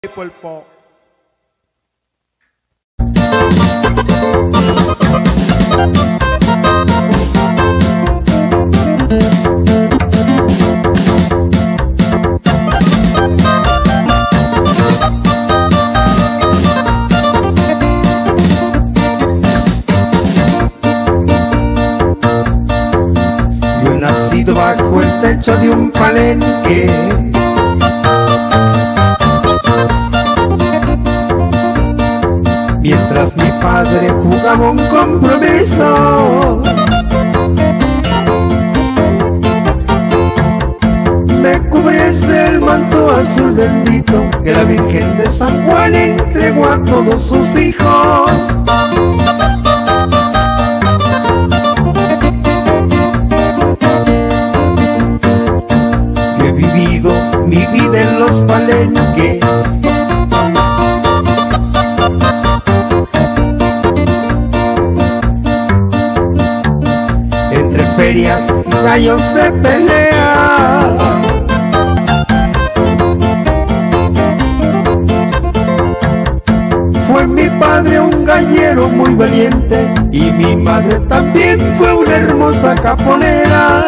Pulpo. Yo he nacido bajo el techo de un palenque, mientras mi padre jugaba un compromiso. Me cubriese el manto azul bendito que la Virgen de San Juan entregó a todos sus hijos. Yo he vivido mi vida en los palenques, entre ferias y gallos de pelea. Fue mi padre un gallero muy valiente y mi madre también fue una hermosa caponera.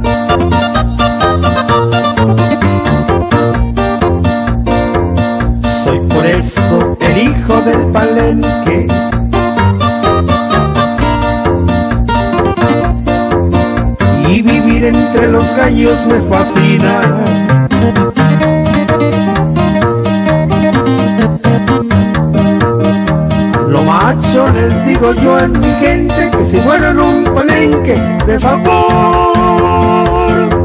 Soy por eso el hijo del palenque, y vivir entre los gallos me fascina. Lo macho les digo yo en mi gente, que si muero en un palenque, de favor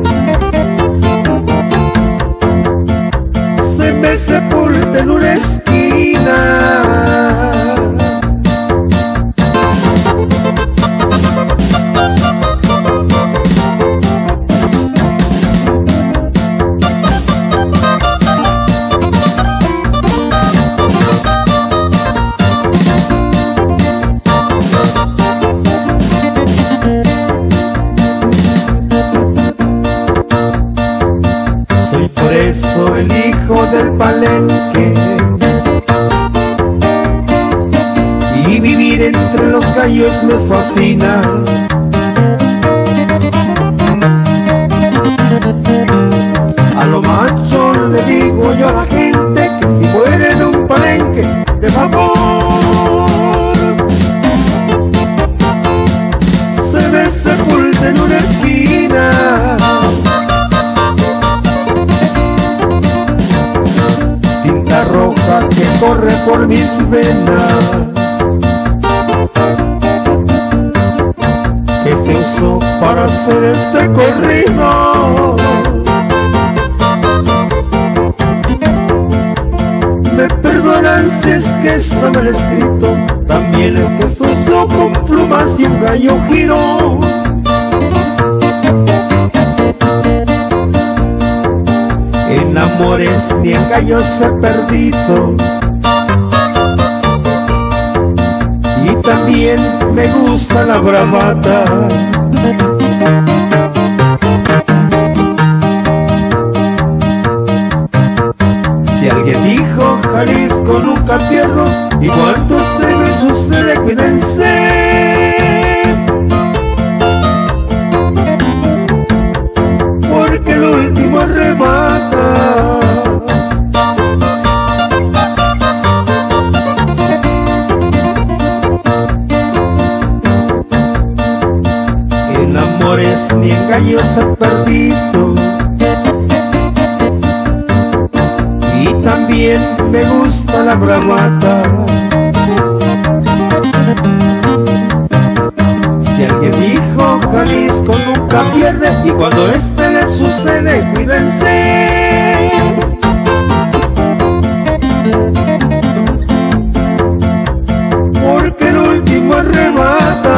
se me sepulta en una esquina. Por eso el hijo del palenque, y vivir entre los gallos me fascina. A lo macho le digo yo a la gente, que si muere en un palenque, de favor se me sepulta en una esquina. Roja que corre por mis venas, que se usó para hacer este corrido. Me perdonan si es que está mal escrito, también es que se usó con plumas y un gallo giro. En amores ni en gallos he perdido, y también me gusta la bravata. Si alguien dijo Jalisco nunca pierdo, y cuando usted me sucede, cuídense, porque el último arrebata. En amores ni en gallos he perdido, y también me gusta la bravata. Si alguien dijo Jalisco nunca pierde, y cuando este le sucede, cuídense, porque el último arrebata.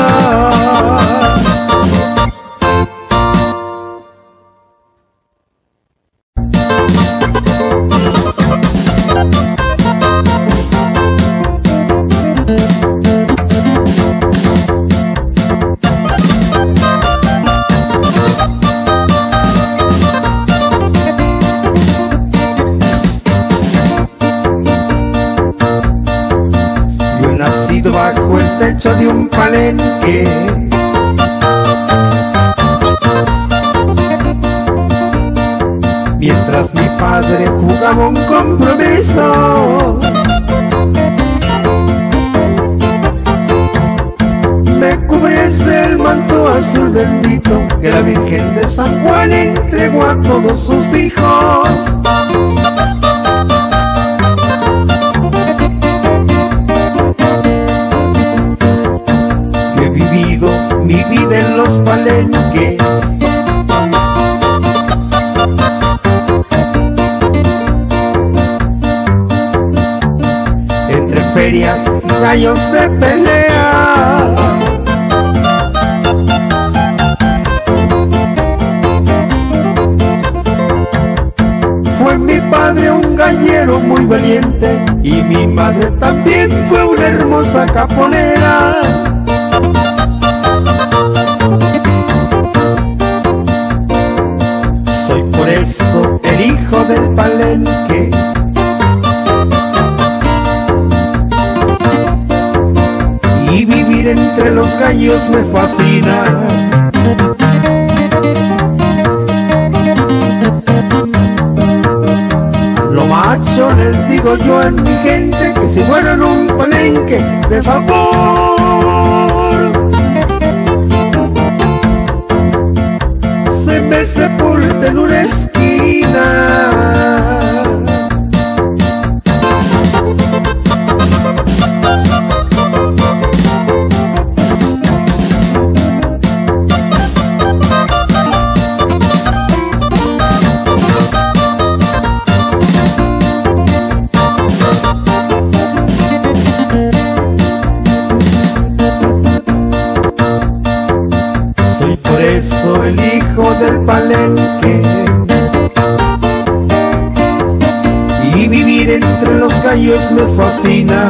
viviendo bajo el techo de un palenque. Mientras mi padre jugaba un compromiso, me cubriese el manto azul bendito que la Virgen de San Juan entregó a todos sus hijos. Yo he vivido mi vida en los palenques, entre ferias y gallos de pelea. Fue mi padre un gallero muy valiente y mi madre también fue una hermosa caponera. Soy por eso el hijo del palenque. Y vivir entre los gallos me fascina. Lo macho les digo yo a mi gente que si muero en un palenque, de favor se me sepulte en una esquina. El hijo del palenque, y vivir entre los gallos me fascina.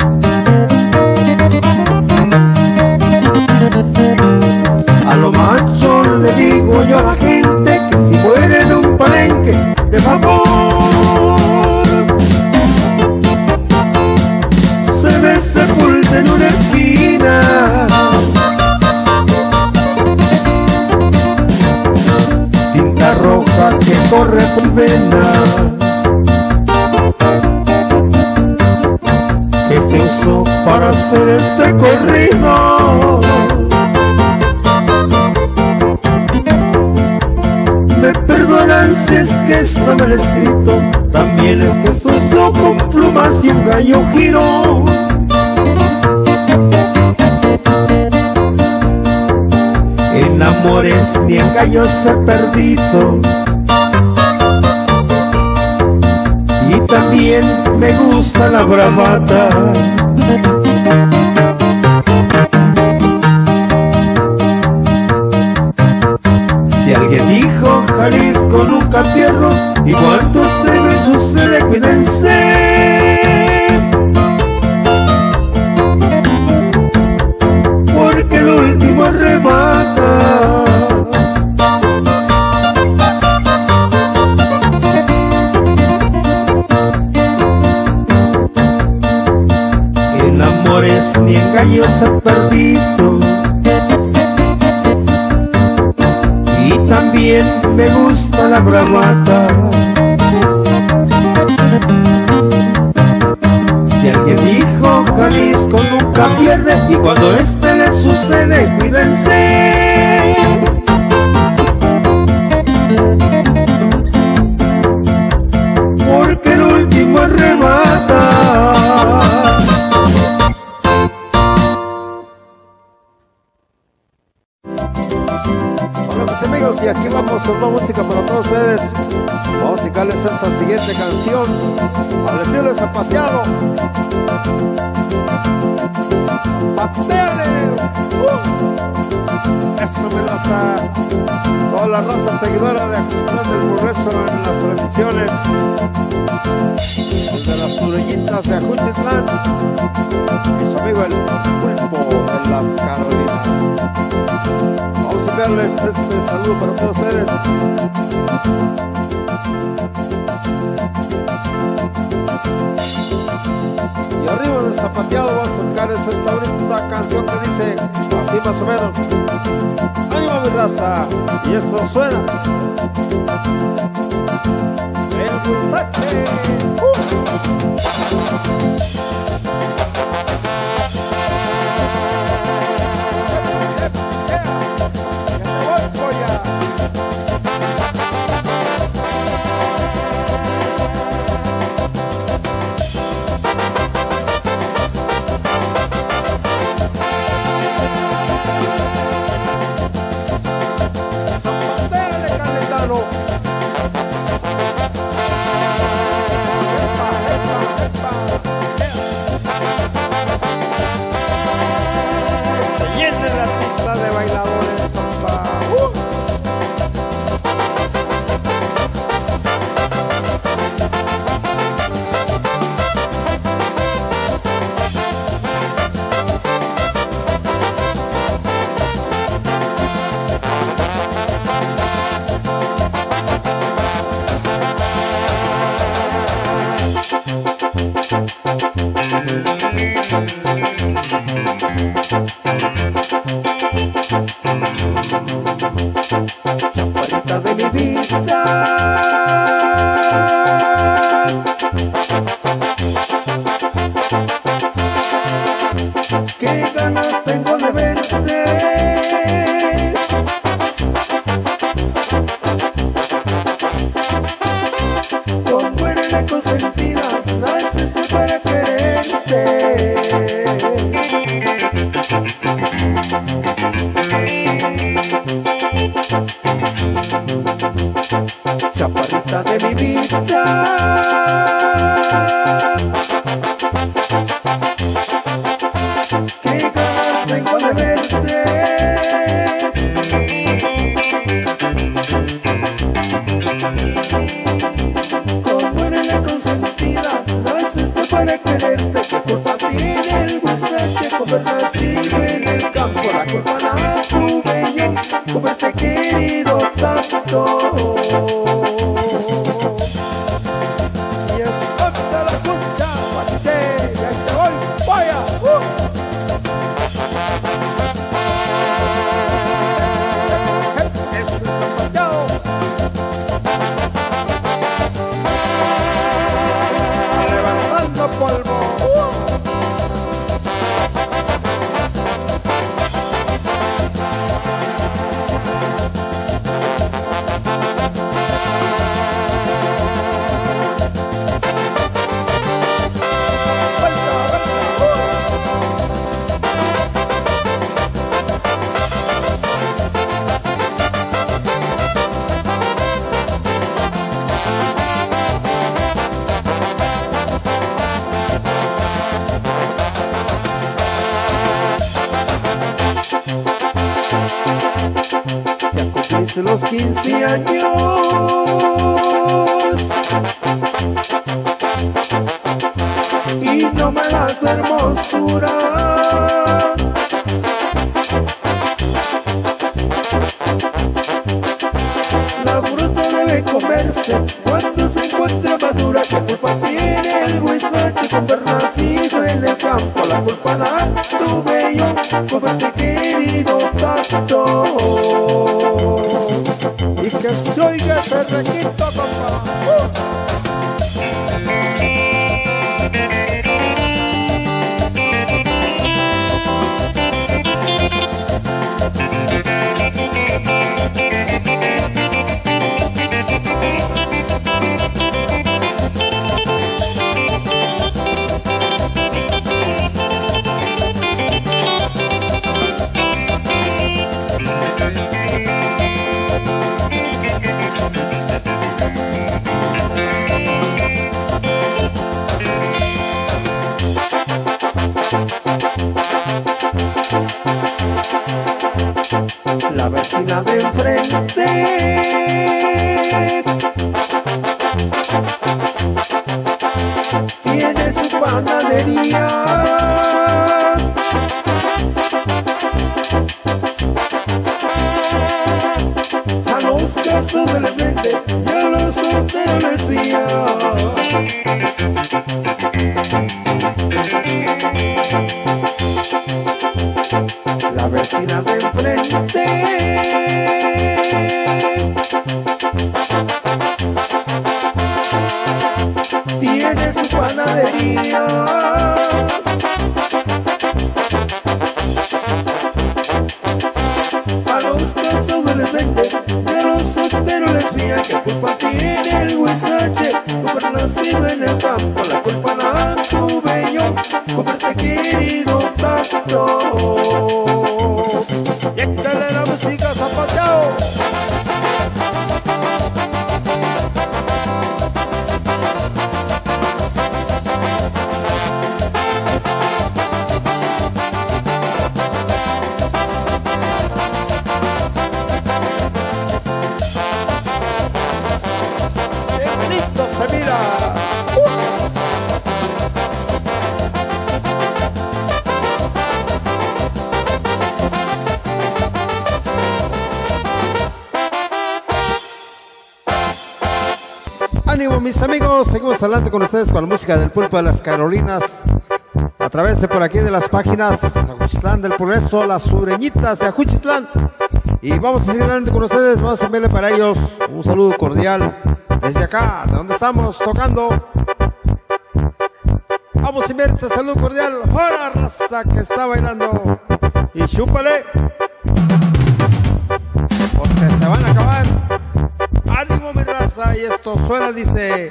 A lo macho le digo yo a la gente que si muere en un palenque, de favor se me sepulte en una esquina. Roja que corre por venas, que se usó para hacer este corrido. Me perdonan si es que está mal escrito, también es que se usó con plumas y un gallo giró. En amores ni en gallos he perdido, y también me gusta la bravata. Si alguien dijo Jalisco nunca pierdo, y cuando usted me sucede cuídense, porque el último arrebata. En amores ni en gallos he perdido, y también me gusta la bravata. Si alguien dijo Jalisco nunca pierde, y cuando este le sucede cuídense, porque el último arrebata. Hola mis amigos, y aquí vamos con más música para todos ustedes. Vamos a dedicarles esta siguiente canción al estilo de zapateado. ¡Zapateale! Esto me raza. Toda la raza seguidora de Ajustar del Progreso en las transmisiones. Desde las Surellitas de Ajuchitlán, mi amigo el Pulpo de las Carolinas. Vamos a enviarles este saludo para todos ustedes. Y arriba amigos de Zapateado, vamos a tocarles esta bonita canción que dice así más o menos. ¡Ánimo mi raza! Y esto suena el Huizache. Chaparrita de mi vida, qué ganas tengo de verte. Como eres la consentida, naciste para quererte. Chaparrita de mi vida, qué ganas tengo de verte. Como eres la consentida, naciste para quererte. ¿Qué culpa tiene el Huizache por haber nacido en el campo? La culpa la tuve yo por haberte querido tanto. De los 15 años y no me das tu hermosura. La fruta debe comerse cuando se encuentra madura. ¿Qué culpa tiene el Huizache con haber nacido en el campo? La culpa la tuve yo por haberte querido tanto. Y que se oiga ese requinto, papá. La vecina de enfrente tiene su panadería. A los casos les vende y a los solteros les vía. panadería. A los casados les vende y a los solteros les fía. ¿Qué culpa tiene el huizache por haber nacido en el campo? La culpa la tuve yo por haberte querido tanto. Y échale la música, zapateo. Ánimo mis amigos, seguimos adelante con ustedes con la música del Pulpo de las Carolinas a través de por aquí de las páginas Ajuchitlán del Progreso, las sureñitas de Ajuchitlán, y vamos a seguir adelante con ustedes. Vamos a enviarle para ellos un saludo cordial desde acá, de donde estamos tocando. Vamos a enviar este saludo cordial a la raza que está bailando y chúpale porque se van a acabar. Ánimo mi raza, y esto suena, dice.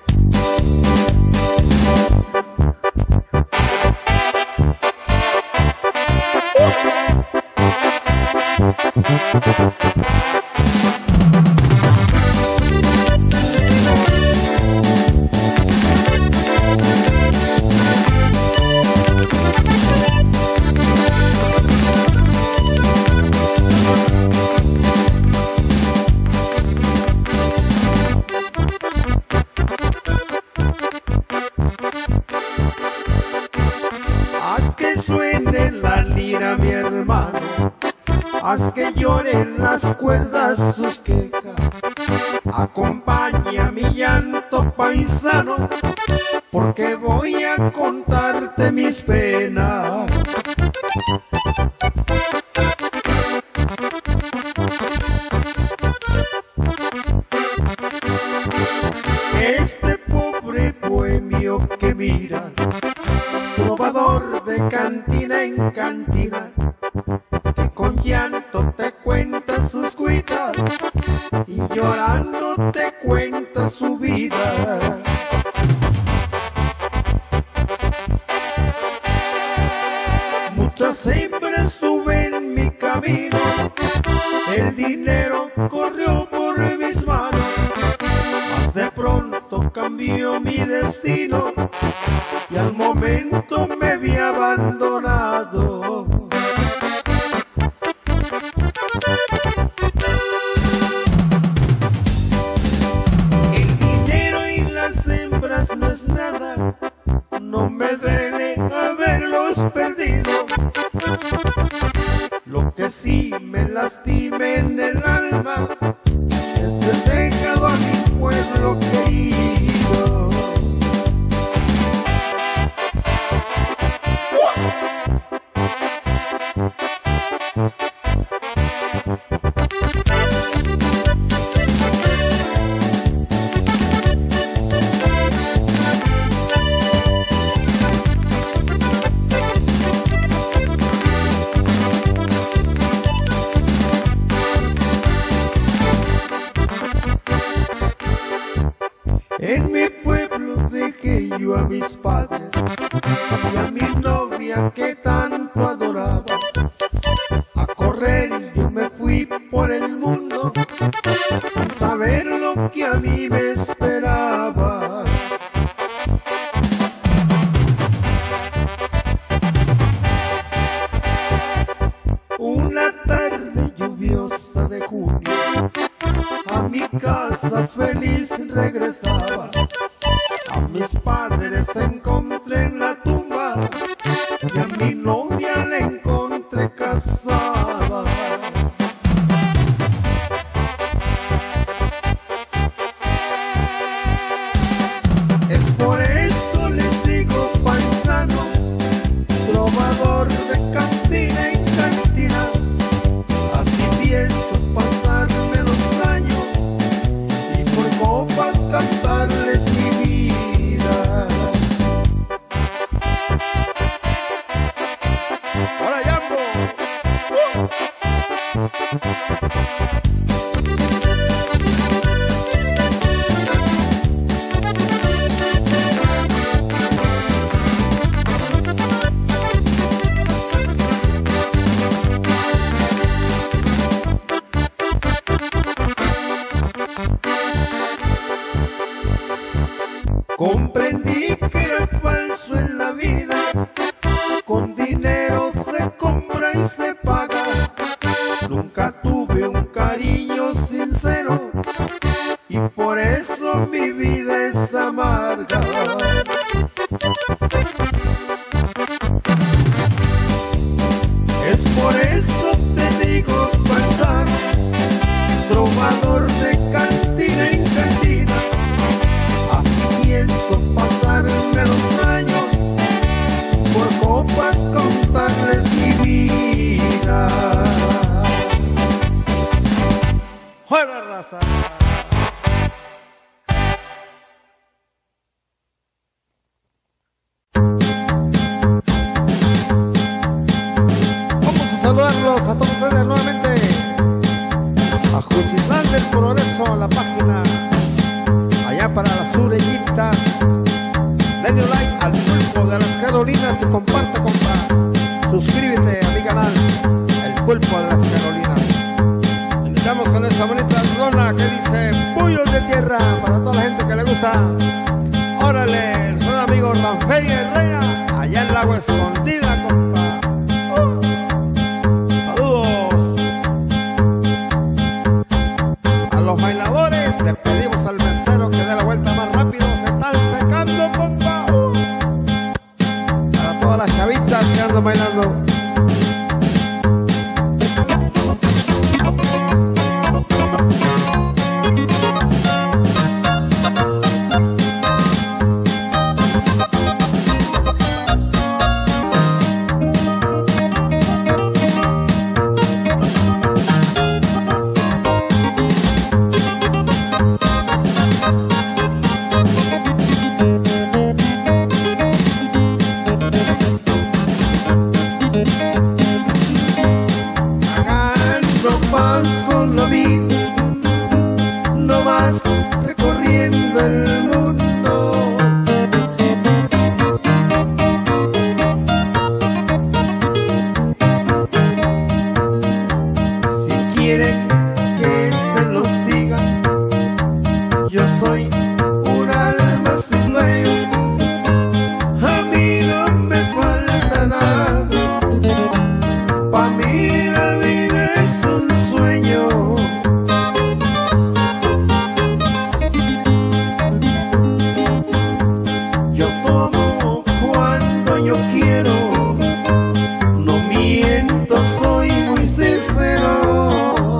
Mi hermano, haz que lloren las cuerdas sus quejas, acompaña mi llanto paisano, porque voy a contarte mis penas. Este pobre bohemio que mira, trovador de cantina en cantina, que con llanto te cuenta sus cuitas y llorando te cuenta su vida. Muchas hembras tuve en mi camino, el dinero corrió por mis manos, mas de pronto cambió mi destino y al momento me vi abandonado. El dinero y las hembras no es nada, no me duele haberlos perdido. Lo que sí me lastima en el alma es haber dejado a mi pueblo querido. En mi pueblo dejé yo a mis padres y a mi novia que tanto adoraba. A correr y yo me fui por el mundo sin saber lo que a mí me esperaba. Una tarde lluviosa de junio, a mi casa feliz regresaba. A mis padres encontré en la tumba y a mi novia la encontré casada. Es por eso les digo paisano, trovador de cantina en cantina, así pienso pasarme los años y por copas cantarles mi vida. saludos a todos ustedes nuevamente. A Juchitlán del Progreso, la página. Allá para las Sureñitas. Denle like al Pulpo de las Carolinas y comparte, compa. Suscríbete a mi canal, El Pulpo de las Carolinas. Iniciamos con esta bonita rola que dice Puños de Tierra para toda la gente que le gusta. Órale, el buen amigo Ranferi Herrera, allá en el Agua Escondida, compa. Saludos. A los bailadores le pedimos al mesero que dé la vuelta más rápido, se están secando, compa. Para todas las chavitas que andan bailando. Paso la vida, no más recorriendo el mundo. Si quieren que se los diga, yo soy un alma sin dueño. A mí no me falta nada, pa' mí la vida es un sueño. Yo tomo cuando yo quiero, no miento, soy muy sincero.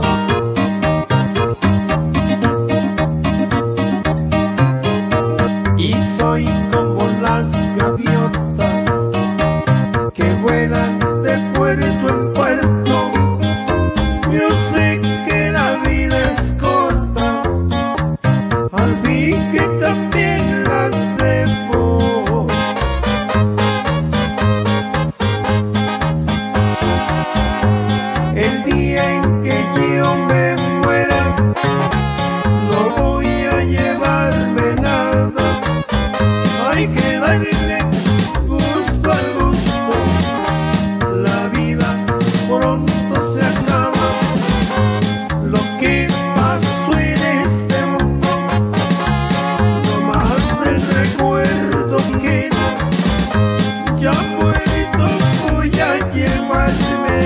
Y soy como las gaviotas que vuelan de puerto en puerto. Yo sé que la vida es corta, al fin que también la debo. El día en que yo me muera, no voy a llevarme nada. Hay que darle gusto al gusto, la vida pronto se acaba. Lo que pasó en este mundo, nomás el recuerdo queda. Ya muerto voy a llevarme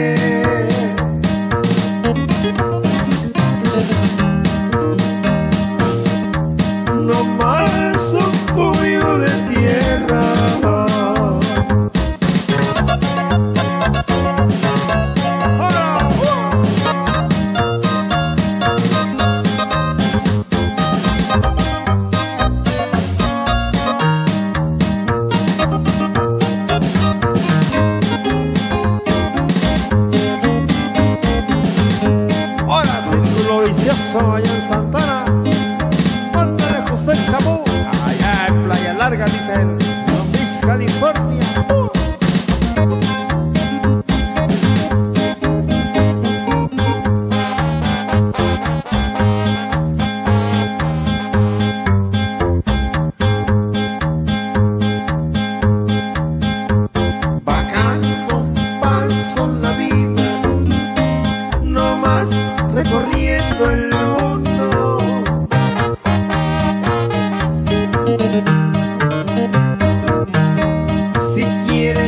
nomás un puño de tierra. Ahora Círculo Vicioso allá en Santana. Mándale José Chabú, allá en Playa Larga, dice él, Long Beach, California. Bajando paso la vida, no más recorriendo el mundo. Si quieren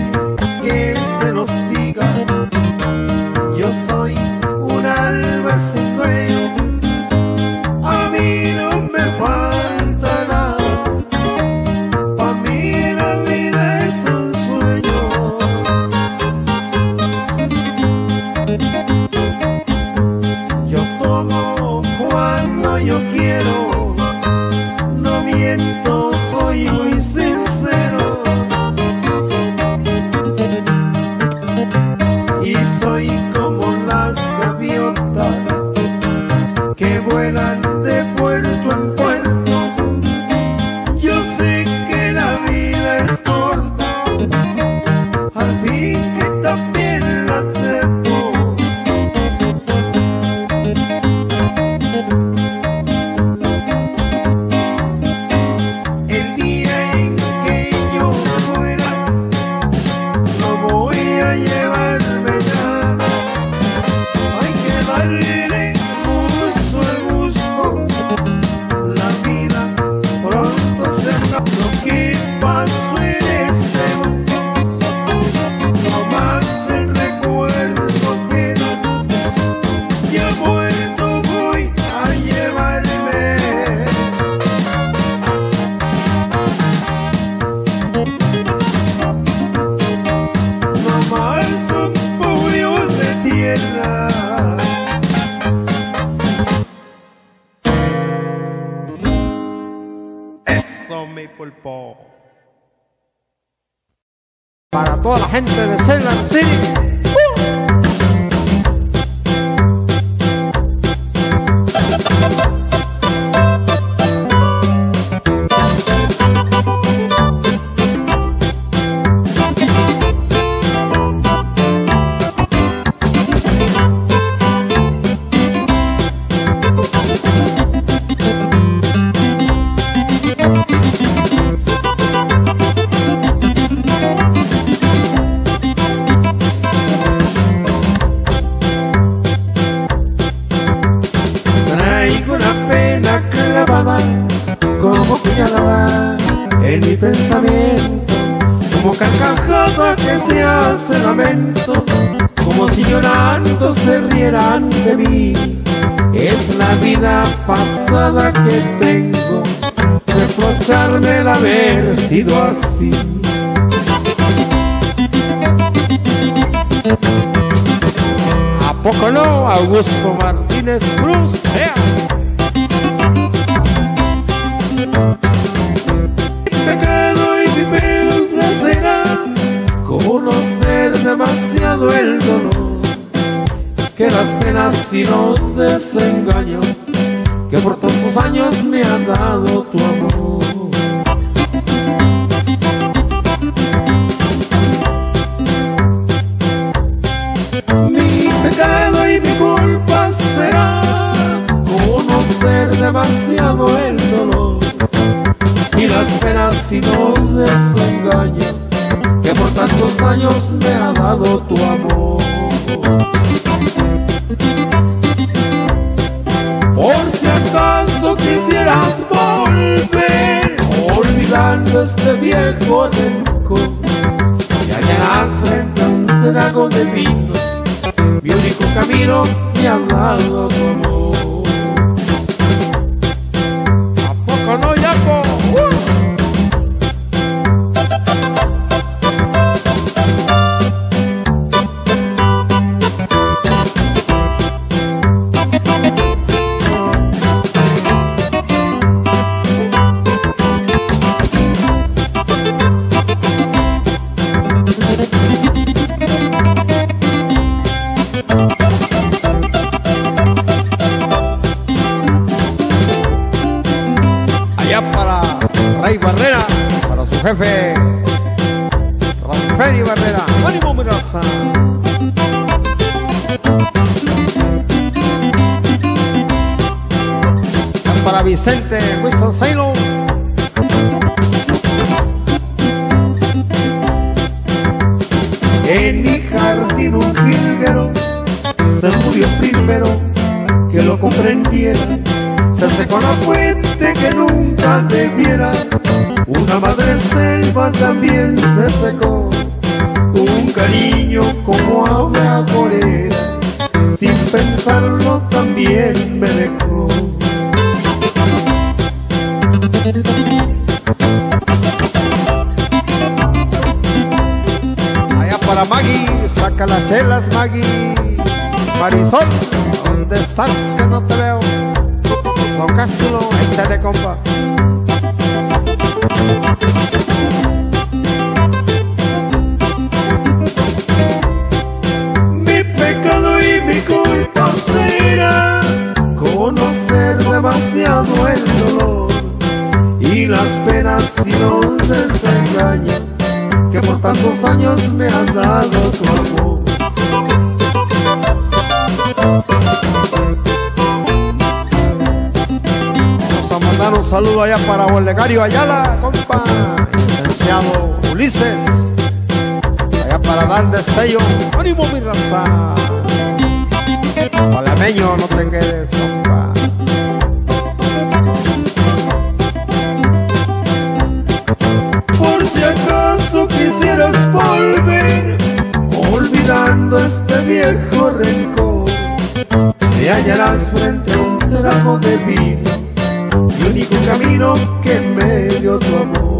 pulpo. Para toda la gente de Ceylan City. Como puñalada en mi pensamiento, como carcajada que se hace lamento, como si llorando se rieran de mí. Es la vida pasada que tengo, reprocharme el haber sido así. ¿A poco no, Augusto Martínez Cruz? Pecado y mi pena será conocer demasiado el dolor, que las penas y los desengaños que por tantos años me han dado tu amor. Mi pecado y mi culpa será conocer demasiado el dolor y las penas y los desengaños que por tantos años me ha dado tu amor. Por si acaso quisieras volver, olvidando este viejo rencor, y hallarás frente a un trago de vino mi único camino, me ha dado tu amor. ¿A poco no, Yaco? Para Ray Barrera, para su jefe Rafael Barrera. ¡Ánimo, mi raza! Para Vicente Winston-Salem. En mi jardín un jilguero se murió primero que lo comprendiera. Se secó la fuente que nunca debiera. Una madre selva también se secó. Un cariño como agua morena, sin pensarlo también me dejó. Allá para Maggie, saca las chelas, Maggie. Marisol, ¿dónde estás que no te veo? Don Cástulo, échale, compa. Mi pecado y mi culpa será conocer demasiado el dolor y las penas y los desengaños que por tantos años me han dado tu amor. Mandar un saludo allá para Olegario Ayala, compa, licenciado Ulises, allá para Dan Destello. ¡Ánimo, mi raza! Palameño, no te quedes, compa. Por si acaso quisieras volver, olvidando este viejo rencor, te hallarás frente a un trago de vino, el único camino que me dio tu amor.